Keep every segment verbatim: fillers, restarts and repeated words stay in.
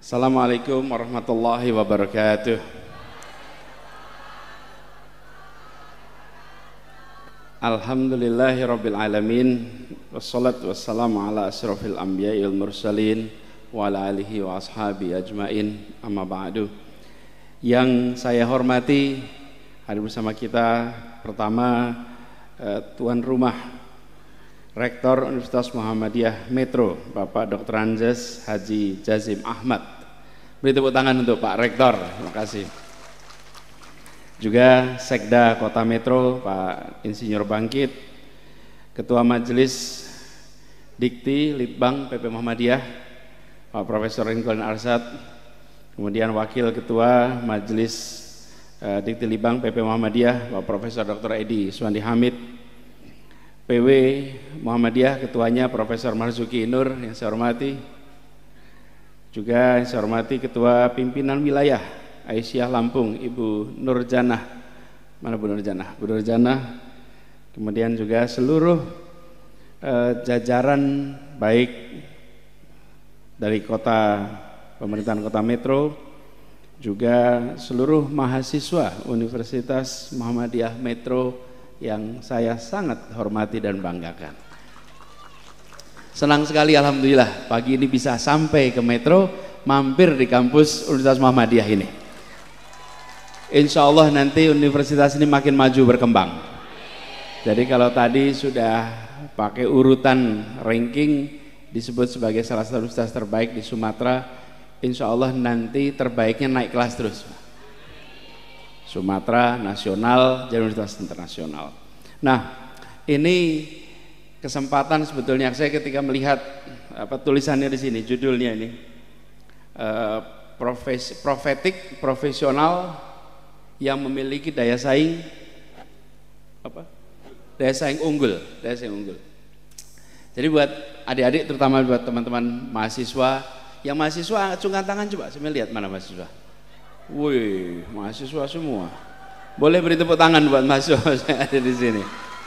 Assalamualaikum warahmatullahi wabarakatuh. Alhamdulillahi rabbil alamin. Wassalatu wassalamu ala asrafil anbiya'i wal mursalin wa ala alihi wa ashabi ajmain, amma ba'du. Yang saya hormati, hadir bersama kita pertama eh, tuan rumah Rektor Universitas Muhammadiyah Metro, Bapak Doktor Anzes Haji Jazim Ahmad. Beri tepuk tangan untuk Pak Rektor, terima kasih. Juga Sekda Kota Metro, Pak Insinyur Bangkit, Ketua Majelis Dikti Litbang P P Muhammadiyah, Pak Profesor Rinkolin Arsad, kemudian Wakil Ketua Majelis uh, Dikti Litbang P P Muhammadiyah, Pak Profesor Doktor Edi Suwandi Hamid, P W Muhammadiyah, Ketuanya Profesor Marzuki Nur yang saya hormati. Juga yang saya hormati Ketua Pimpinan Wilayah Aisyah Lampung, Ibu Nurjanah. Mana Bu Nurjanah? Bu Nurjanah. Kemudian juga seluruh eh, jajaran baik dari kota, pemerintahan Kota Metro, juga seluruh mahasiswa Universitas Muhammadiyah Metro yang saya sangat hormati dan banggakan. Senang sekali alhamdulillah pagi ini bisa sampai ke Metro, mampir di kampus Universitas Muhammadiyah ini. Insya Allah nanti universitas ini makin maju berkembang. Jadi kalau tadi sudah pakai urutan ranking disebut sebagai salah satu universitas terbaik di Sumatera, insya Allah nanti terbaiknya naik kelas terus. Sumatera nasional, jadi universitas internasional. Nah, ini kesempatan sebetulnya saya ketika melihat apa tulisannya di sini, judulnya ini uh, profes, profetik profesional yang memiliki daya saing apa? Daya saing unggul, daya saing unggul. Jadi buat adik-adik, terutama buat teman-teman mahasiswa, yang mahasiswa acungkan tangan coba, saya lihat mana mahasiswa. Wih, mahasiswa semua. Boleh beri tepuk tangan buat mahasiswa yang ada di sini.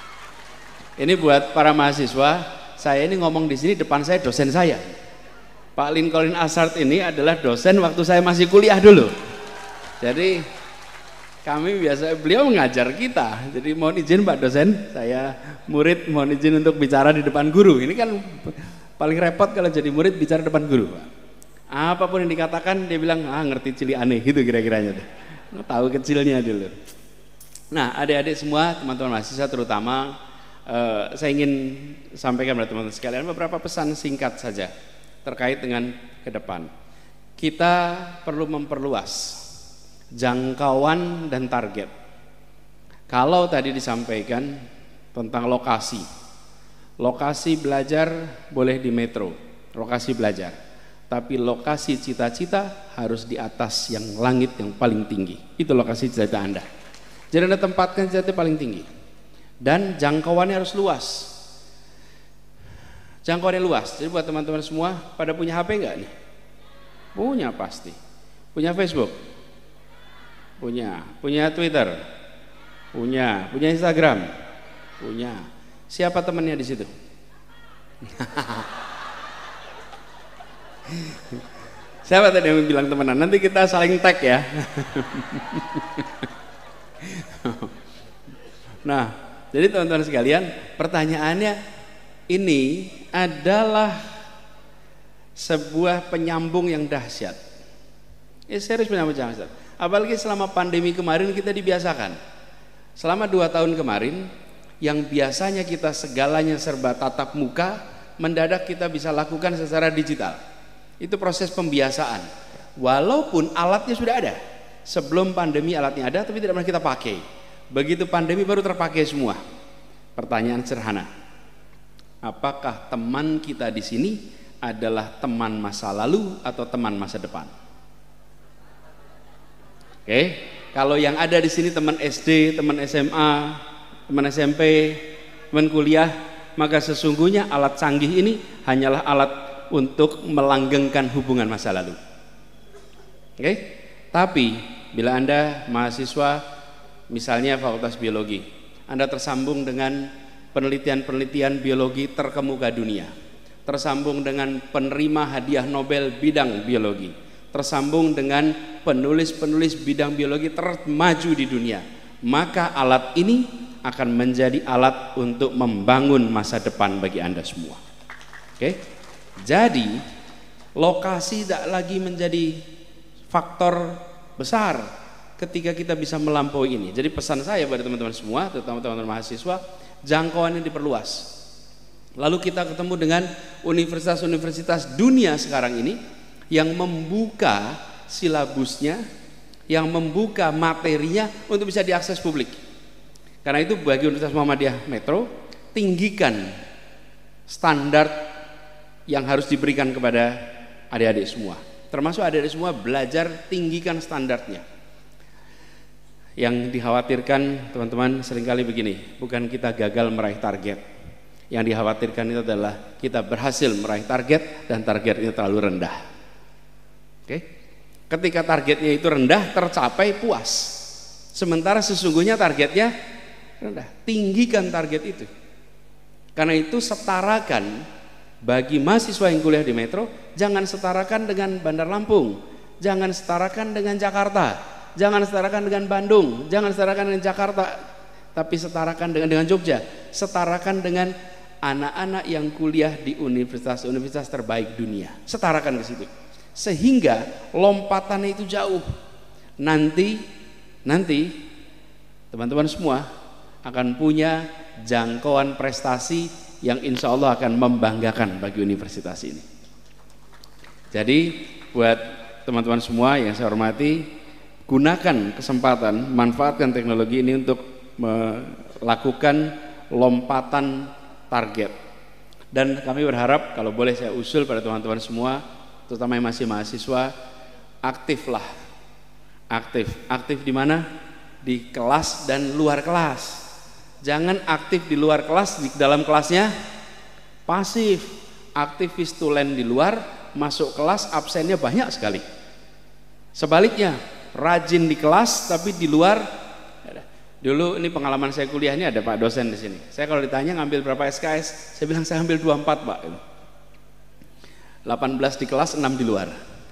Ini buat para mahasiswa, saya ini ngomong di sini, depan saya dosen saya. Pak Lincoln Arsad ini adalah dosen waktu saya masih kuliah dulu. Jadi kami biasa, beliau mengajar kita. Jadi mohon izin Pak dosen, saya murid mohon izin untuk bicara di depan guru. Ini kan paling repot kalau jadi murid bicara depan guru, Pak. Apapun yang dikatakan dia bilang, ah ngerti cili aneh gitu kira-kiranya tuh. Tahu kecilnya dulu. Nah adik-adik semua, teman-teman mahasiswa terutama, Uh, saya ingin sampaikan kepada teman-teman sekalian beberapa pesan singkat saja terkait dengan ke depan. Kita perlu memperluas jangkauan dan target. Kalau tadi disampaikan tentang lokasi, lokasi belajar boleh di Metro, lokasi belajar, tapi lokasi cita-cita harus di atas yang langit yang paling tinggi. Itu lokasi cita-cita Anda. Jadi Anda tempatkan cita-cita paling tinggi. Dan jangkauannya harus luas. Jangkauannya luas. Jadi buat teman-teman semua, pada punya H P enggak nih? Punya pasti. Punya Facebook? Punya. Punya Twitter? Punya. Punya Instagram? Punya. Siapa temannya di situ? Siapa tadi yang bilang temenan? Nanti kita saling tag ya. Nah, jadi teman-teman sekalian, pertanyaannya ini adalah sebuah penyambung yang dahsyat. Eh, serius penyambung yang dahsyat. Apalagi selama pandemi kemarin kita dibiasakan. Selama dua tahun kemarin, yang biasanya kita segalanya serba tatap muka, mendadak kita bisa lakukan secara digital. Itu proses pembiasaan. Walaupun alatnya sudah ada. Sebelum pandemi alatnya ada, tapi tidak pernah kita pakai. Begitu pandemi baru terpakai semua. Pertanyaan sederhana, apakah teman kita di sini adalah teman masa lalu atau teman masa depan? Oke, kalau yang ada di sini teman S D, teman S M A, teman S M P, teman kuliah, maka sesungguhnya alat canggih ini hanyalah alat untuk melanggengkan hubungan masa lalu. Oke, tapi bila Anda mahasiswa misalnya Fakultas Biologi, Anda tersambung dengan penelitian-penelitian biologi terkemuka dunia, tersambung dengan penerima hadiah Nobel bidang biologi, tersambung dengan penulis-penulis bidang biologi termaju di dunia, maka alat ini akan menjadi alat untuk membangun masa depan bagi Anda semua. Oke, jadi lokasi tidak lagi menjadi faktor besar ketika kita bisa melampaui ini. Jadi pesan saya pada teman-teman semua, terutama teman-teman mahasiswa, jangkauannya diperluas. Lalu kita ketemu dengan universitas-universitas dunia sekarang ini yang membuka silabusnya, yang membuka materinya untuk bisa diakses publik. Karena itu bagi Universitas Muhammadiyah Metro, tinggikan standar yang harus diberikan kepada adik-adik semua. Termasuk adik-adik semua belajar tinggikan standarnya. Yang dikhawatirkan teman-teman seringkali begini, bukan kita gagal meraih target. Yang dikhawatirkan itu adalah kita berhasil meraih target dan targetnya terlalu rendah. Oke? Ketika targetnya itu rendah, tercapai puas. Sementara sesungguhnya targetnya rendah. Tinggikan target itu. Karena itu setarakan bagi mahasiswa yang kuliah di Metro, jangan setarakan dengan Bandar Lampung, jangan setarakan dengan Jakarta, jangan setarakan dengan Bandung, jangan setarakan dengan Jakarta, tapi setarakan dengan dengan Jogja, setarakan dengan anak-anak yang kuliah di universitas-universitas terbaik dunia. Setarakan ke situ. Sehingga lompatannya itu jauh. Nanti nanti teman-teman semua akan punya jangkauan prestasi yang insya Allah akan membanggakan bagi universitas ini. Jadi buat teman-teman semua yang saya hormati, gunakan kesempatan, manfaatkan teknologi ini untuk melakukan lompatan target. Dan kami berharap, kalau boleh saya usul pada teman-teman semua, terutama yang masih mahasiswa, aktiflah. Aktif. Aktif di mana? Di kelas dan luar kelas. Jangan aktif di luar kelas, di dalam kelasnya pasif. Aktif vistulen di luar, masuk kelas absennya banyak sekali. Sebaliknya, rajin di kelas tapi di luar. Dulu ini pengalaman saya kuliah, ini ada Pak dosen di sini. Saya kalau ditanya ngambil berapa S K S, saya bilang saya ambil dua puluh empat Pak. delapan belas di kelas, enam di luar.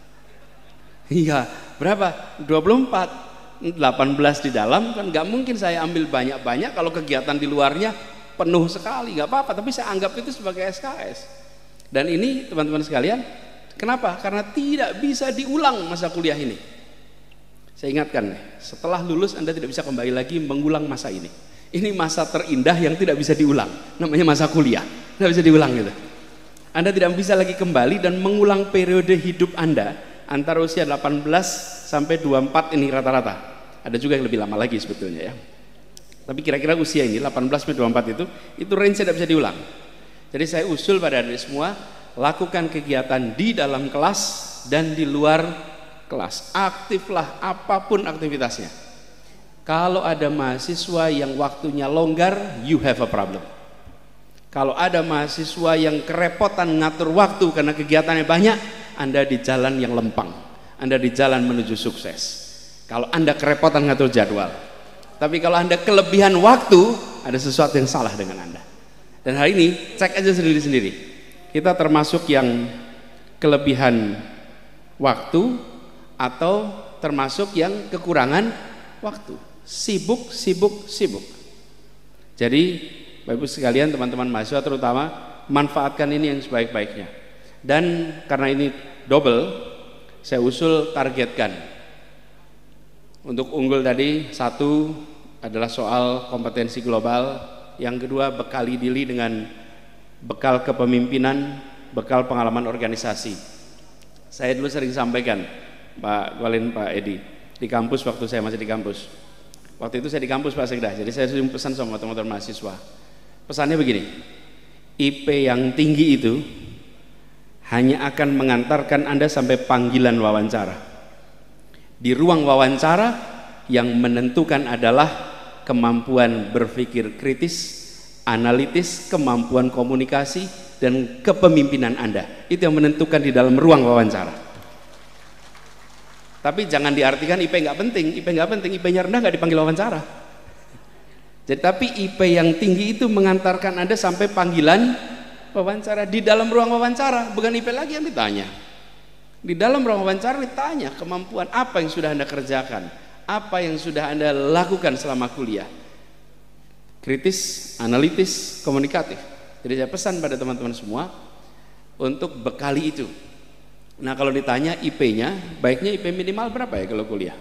Iya, berapa? dua puluh empat. delapan belas di dalam, kan nggak mungkin saya ambil banyak-banyak kalau kegiatan di luarnya penuh sekali. Nggak apa-apa, tapi saya anggap itu sebagai S K S. Dan ini teman-teman sekalian, kenapa? Karena tidak bisa diulang masa kuliah ini. Saya ingatkan, setelah lulus Anda tidak bisa kembali lagi mengulang masa ini. Ini masa terindah yang tidak bisa diulang, namanya masa kuliah. Tidak bisa diulang gitu. Anda tidak bisa lagi kembali dan mengulang periode hidup Anda antara usia delapan belas sampai dua puluh empat ini rata-rata. Ada juga yang lebih lama lagi sebetulnya ya. Tapi kira-kira usia ini delapan belas sampai dua puluh empat itu itu range tidak bisa diulang. Jadi saya usul pada adik semua, lakukan kegiatan di dalam kelas dan di luar kelas. Aktiflah apapun aktivitasnya. Kalau ada mahasiswa yang waktunya longgar, you have a problem. Kalau ada mahasiswa yang kerepotan ngatur waktu karena kegiatannya banyak, Anda di jalan yang lempang, Anda di jalan menuju sukses. Kalau Anda kerepotan ngatur jadwal, tapi kalau Anda kelebihan waktu, ada sesuatu yang salah dengan Anda. Dan hari ini cek aja sendiri-sendiri. Kita termasuk yang kelebihan waktu atau termasuk yang kekurangan waktu. Sibuk, sibuk, sibuk. Jadi Bapak Ibu sekalian, teman-teman mahasiswa terutama, manfaatkan ini yang sebaik-baiknya. Dan karena ini double, saya usul targetkan. Untuk unggul tadi, satu adalah soal kompetensi global, yang kedua bekali diri dengan bekal kepemimpinan, bekal pengalaman organisasi. Saya dulu sering sampaikan, Pak Walin, Pak Edi, di kampus waktu saya masih di kampus. Waktu itu saya di kampus Pak Sekda, jadi saya sering pesan sama teman-teman mahasiswa. Pesannya begini, I P yang tinggi itu hanya akan mengantarkan Anda sampai panggilan wawancara. Di ruang wawancara yang menentukan adalah kemampuan berpikir kritis, analitis, kemampuan komunikasi, dan kepemimpinan Anda. Itu yang menentukan di dalam ruang wawancara. Tapi jangan diartikan I P nggak penting, I P nggak penting, I P-nya rendah nggak dipanggil wawancara. Jadi tapi I P yang tinggi itu mengantarkan Anda sampai panggilan wawancara di dalam ruang wawancara, bukan I P lagi yang ditanya. Di dalam ruang wawancara ditanya kemampuan apa yang sudah Anda kerjakan, apa yang sudah Anda lakukan selama kuliah. Kritis, analitis, komunikatif. Jadi saya pesan pada teman-teman semua untuk bekali itu. Nah kalau ditanya I P-nya, baiknya I P minimal berapa ya kalau kuliah?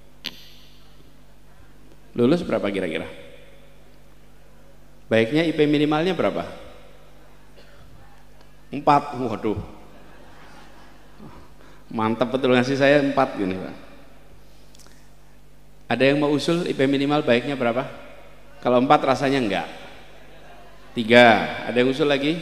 Lulus berapa kira-kira? Baiknya I P minimalnya berapa? Empat. Waduh, mantap betul ngasih saya empat gini Pak. Ada yang mau usul I P minimal baiknya berapa? Kalau empat rasanya enggak. Tiga. Ada yang usul lagi?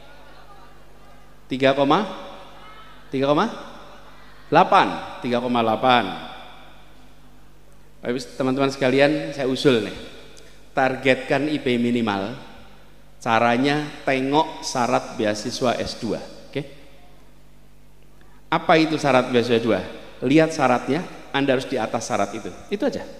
Tiga koma? Tiga koma? Delapan. Tiga koma delapan. Teman-teman sekalian, saya usul nih. Targetkan I P minimal. Caranya tengok syarat beasiswa S dua. Oke? Apa itu syarat beasiswa S dua? Lihat syaratnya, Anda harus di atas syarat itu. Itu aja.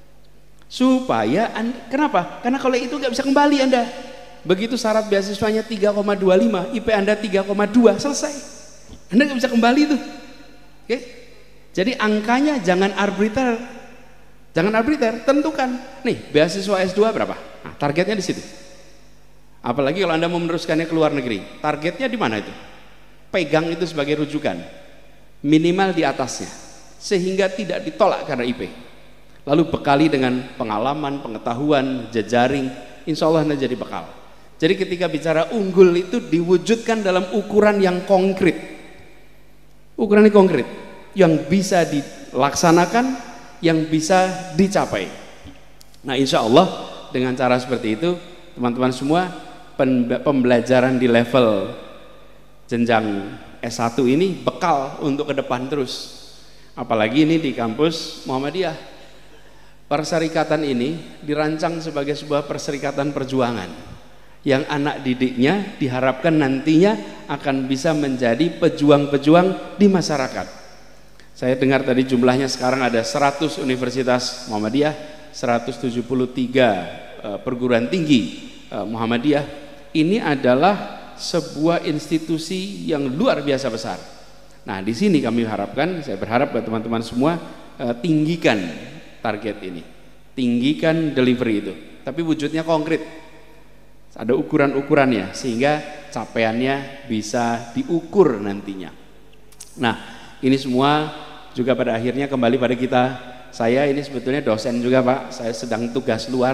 Supaya anda, kenapa? Karena kalau itu nggak bisa kembali Anda. Begitu syarat beasiswanya tiga koma dua lima, I P Anda tiga koma dua, selesai. Anda nggak bisa kembali tuh. Oke? Jadi angkanya jangan arbitrary. Jangan arbitrary, tentukan. Nih, beasiswa S dua berapa? Nah, targetnya di situ. Apalagi kalau Anda mau meneruskannya ke luar negeri. Targetnya di mana itu? Pegang itu sebagai rujukan. Minimal di atasnya. Sehingga tidak ditolak karena I P. Lalu bekali dengan pengalaman, pengetahuan, jejaring, insya Allah Anda jadi bekal. Jadi ketika bicara unggul itu diwujudkan dalam ukuran yang konkret. Ukuran yang konkret, yang bisa dilaksanakan, yang bisa dicapai. Nah insya Allah dengan cara seperti itu, teman-teman semua, pembelajaran di level jenjang S satu ini bekal untuk ke depan terus. Apalagi ini di kampus Muhammadiyah. Perserikatan ini dirancang sebagai sebuah perserikatan perjuangan yang anak didiknya diharapkan nantinya akan bisa menjadi pejuang-pejuang di masyarakat. Saya dengar tadi jumlahnya sekarang ada seratus universitas Muhammadiyah, seratus tujuh puluh tiga perguruan tinggi Muhammadiyah. Ini adalah sebuah institusi yang luar biasa besar. Nah, di sini kami harapkan, saya berharap buat teman-teman semua tinggikan target ini, tinggikan delivery itu, tapi wujudnya konkret, ada ukuran-ukurannya sehingga capaiannya bisa diukur nantinya. Nah ini semua juga pada akhirnya kembali pada kita. Saya ini sebetulnya dosen juga Pak, saya sedang tugas luar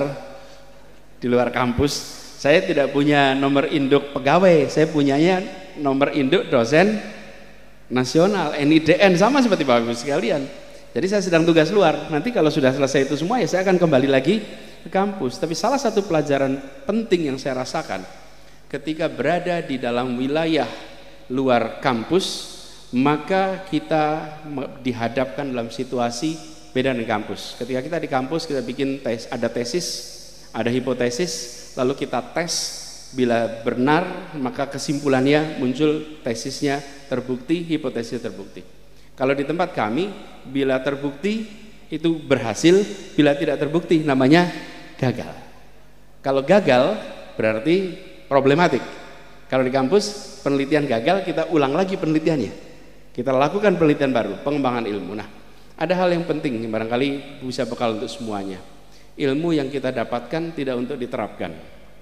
di luar kampus. Saya tidak punya nomor induk pegawai, saya punyanya nomor induk dosen nasional N I D N, sama seperti Bapak Ibu sekalian. Jadi saya sedang tugas luar. Nanti kalau sudah selesai itu semua ya saya akan kembali lagi ke kampus. Tapi salah satu pelajaran penting yang saya rasakan ketika berada di dalam wilayah luar kampus, maka kita dihadapkan dalam situasi beda dengan kampus. Ketika kita di kampus kita bikin tes, ada tesis, ada hipotesis, lalu kita tes, bila benar maka kesimpulannya muncul, tesisnya terbukti, hipotesisnya terbukti. Kalau di tempat kami, bila terbukti itu berhasil, bila tidak terbukti namanya gagal. Kalau gagal berarti problematik. Kalau di kampus penelitian gagal, kita ulang lagi penelitiannya, kita lakukan penelitian baru, pengembangan ilmu. Nah ada hal yang penting yang barangkali bisa bekal untuk semuanya. Ilmu yang kita dapatkan tidak untuk diterapkan,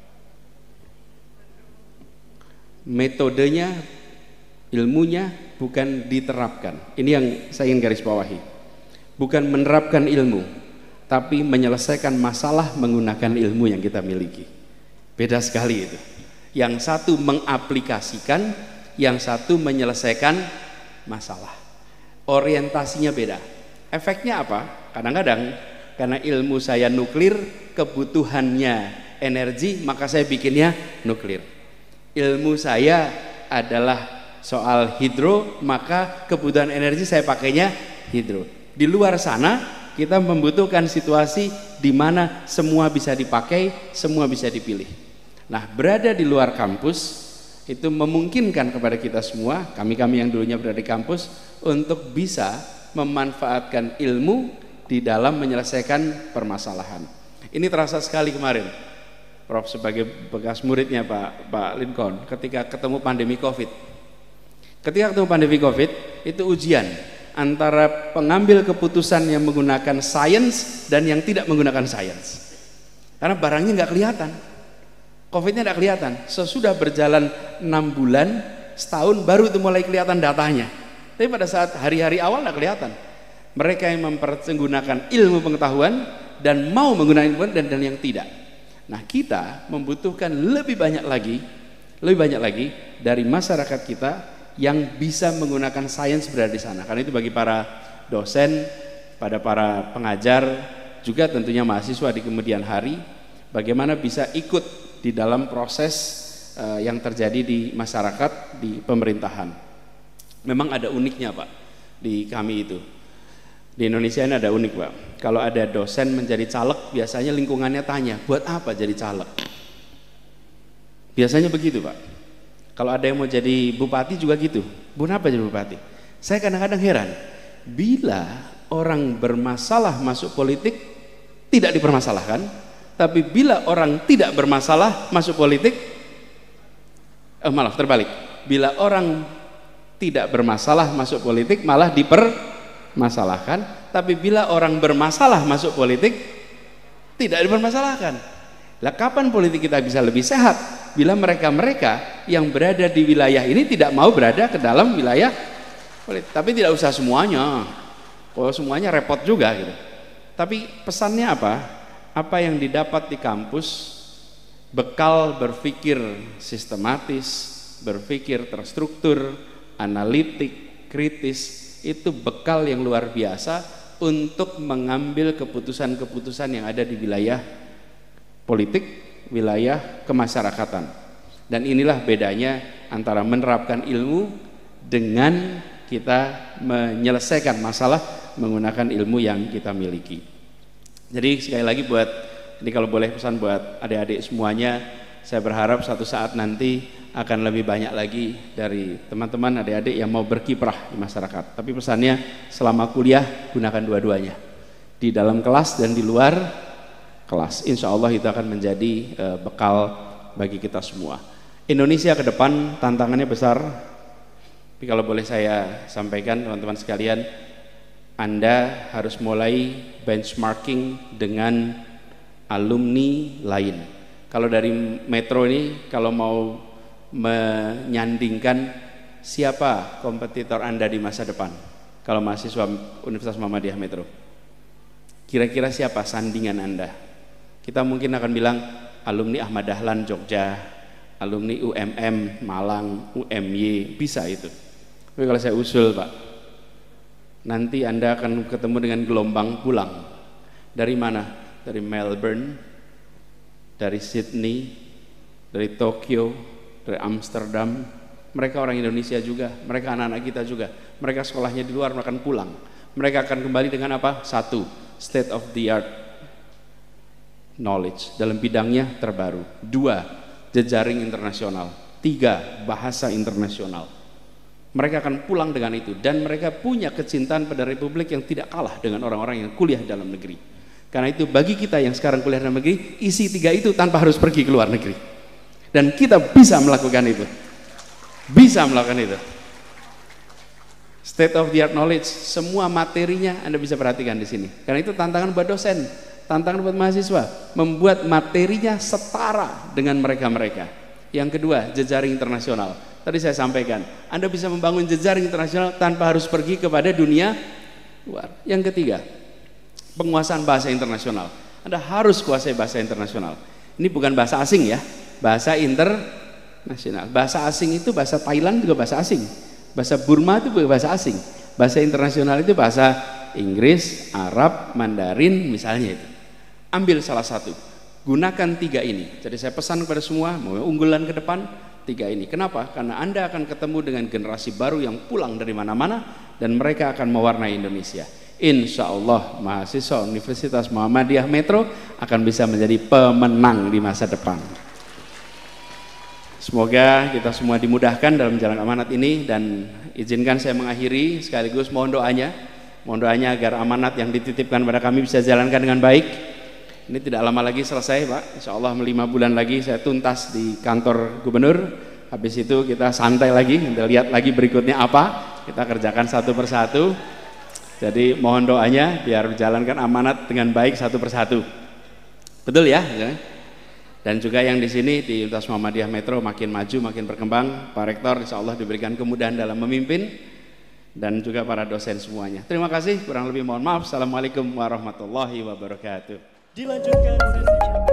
metodenya, ilmunya bukan diterapkan. Ini yang saya ingin garis bawahi. Bukan menerapkan ilmu, tapi menyelesaikan masalah menggunakan ilmu yang kita miliki. Beda sekali itu. Yang satu mengaplikasikan, yang satu menyelesaikan masalah. Orientasinya beda. Efeknya apa? Kadang-kadang karena ilmu saya nuklir, kebutuhannya energi, maka saya bikinnya nuklir. Ilmu saya adalah soal hidro, maka kebutuhan energi saya pakainya hidro. Di luar sana kita membutuhkan situasi di mana semua bisa dipakai, semua bisa dipilih. Nah berada di luar kampus itu memungkinkan kepada kita semua, kami-kami yang dulunya berada di kampus, untuk bisa memanfaatkan ilmu di dalam menyelesaikan permasalahan. Ini terasa sekali kemarin, Prof sebagai bekas muridnya Pak Pak Lincoln, ketika ketemu pandemi Covid. Ketika ketemu pandemi Covid, itu ujian antara pengambil keputusan yang menggunakan sains dan yang tidak menggunakan sains. Karena barangnya nggak kelihatan, Covid-nya nggak kelihatan. Sesudah berjalan enam bulan, setahun baru itu mulai kelihatan datanya. Tapi pada saat hari-hari awal nggak kelihatan. Mereka yang mempergunakan ilmu pengetahuan dan mau menggunakan ilmu dan, dan yang tidak. Nah, kita membutuhkan lebih banyak lagi, lebih banyak lagi dari masyarakat kita yang bisa menggunakan sains berada di sana. Karena itu bagi para dosen, pada para pengajar, juga tentunya mahasiswa di kemudian hari, bagaimana bisa ikut di dalam proses uh, yang terjadi di masyarakat, di pemerintahan. Memang ada uniknya Pak di kami itu. Di Indonesia ini ada unik Pak. Kalau ada dosen menjadi caleg, biasanya lingkungannya tanya, buat apa jadi caleg? Biasanya begitu Pak. Kalau ada yang mau jadi bupati juga gitu, buat apa jadi bupati? Saya kadang-kadang heran, bila orang bermasalah masuk politik tidak dipermasalahkan, tapi bila orang tidak bermasalah masuk politik, eh, malah terbalik. Bila orang tidak bermasalah masuk politik malah dipermasalahkan, tapi bila orang bermasalah masuk politik tidak dipermasalahkan. Lah kapan politik kita bisa lebih sehat? Bila mereka-mereka yang berada di wilayah ini tidak mau berada ke dalam wilayah politik. Tapi tidak usah semuanya. Kalau semuanya repot juga gitu. Tapi pesannya apa? Apa yang didapat di kampus, bekal berpikir sistematis, berpikir terstruktur, analitik, kritis, itu bekal yang luar biasa untuk mengambil keputusan-keputusan yang ada di wilayah politik, wilayah kemasyarakatan. Dan inilah bedanya antara menerapkan ilmu dengan kita menyelesaikan masalah menggunakan ilmu yang kita miliki. Jadi sekali lagi buat, ini kalau boleh pesan buat adik-adik semuanya, saya berharap suatu saat nanti akan lebih banyak lagi dari teman-teman adik-adik yang mau berkiprah di masyarakat. Tapi pesannya selama kuliah gunakan dua-duanya, di dalam kelas dan di luar kelas. Insya Allah itu akan menjadi uh, bekal bagi kita semua. Indonesia ke depan tantangannya besar. Tapi kalau boleh saya sampaikan teman-teman sekalian, Anda harus mulai benchmarking dengan alumni lain. Kalau dari Metro ini, kalau mau menyandingkan siapa kompetitor Anda di masa depan, kalau mahasiswa Universitas Muhammadiyah Metro, kira-kira siapa sandingan Anda? Kita mungkin akan bilang alumni Ahmad Dahlan Jogja, alumni U M M Malang, U M Y, bisa itu. Tapi kalau saya usul Pak, nanti Anda akan ketemu dengan gelombang pulang. Dari mana? Dari Melbourne, dari Sydney, dari Tokyo, dari Amsterdam. Mereka orang Indonesia juga, mereka anak-anak kita juga. Mereka sekolahnya di luar, mereka akan pulang. Mereka akan kembali dengan apa? Satu, state of the art knowledge dalam bidangnya terbaru. Dua, jejaring internasional. Tiga, bahasa internasional. Mereka akan pulang dengan itu, dan mereka punya kecintaan pada Republik yang tidak kalah dengan orang-orang yang kuliah di dalam negeri. Karena itu bagi kita yang sekarang kuliah di dalam negeri, isi tiga itu tanpa harus pergi ke luar negeri. Dan kita bisa melakukan itu. Bisa melakukan itu. State of the art knowledge, semua materinya Anda bisa perhatikan di sini. Karena itu tantangan buat dosen, tantangan buat mahasiswa, membuat materinya setara dengan mereka-mereka. Yang kedua, jejaring internasional. Tadi saya sampaikan, Anda bisa membangun jejaring internasional tanpa harus pergi kepada dunia luar. Yang ketiga, penguasaan bahasa internasional. Anda harus kuasai bahasa internasional. Ini bukan bahasa asing ya, bahasa internasional. Bahasa asing itu bahasa Thailand juga bahasa asing. Bahasa Burma itu juga bahasa asing. Bahasa internasional itu bahasa Inggris, Arab, Mandarin misalnya itu. Ambil salah satu. Gunakan tiga ini. Jadi saya pesan kepada semua, mau unggulan ke depan, tiga ini. Kenapa? Karena Anda akan ketemu dengan generasi baru yang pulang dari mana-mana dan mereka akan mewarnai Indonesia. Insya Allah mahasiswa Universitas Muhammadiyah Metro akan bisa menjadi pemenang di masa depan. Semoga kita semua dimudahkan dalam jalan amanat ini, dan izinkan saya mengakhiri sekaligus mohon doanya, mohon doanya agar amanat yang dititipkan pada kami bisa jalankan dengan baik. Ini tidak lama lagi selesai Pak, insya Allah lima bulan lagi saya tuntas di kantor gubernur. Habis itu kita santai lagi, kita lihat lagi berikutnya apa. kita kerjakan satu persatu. Jadi mohon doanya biar menjalankan amanat dengan baik satu persatu. Betul ya? Dan juga yang di sini di Universitas Muhammadiyah Metro makin maju, makin berkembang. Pak Rektor insya Allah diberikan kemudahan dalam memimpin, dan juga para dosen semuanya. Terima kasih, kurang lebih mohon maaf. Assalamualaikum warahmatullahi wabarakatuh. Dilanjutkan sesi